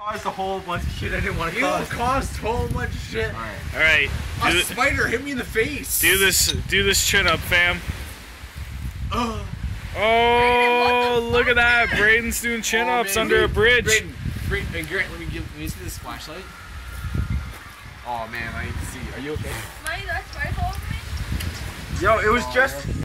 caused a whole bunch of shit I didn't want to You cause. caused a whole bunch of shit. Alright. A spider hit me in the face. Do this chin up, fam. Oh, look at that. Braden's doing chin ups under a bridge. Grant, let me see this flashlight. Oh man, I need to see. Are you okay? Yo, it was just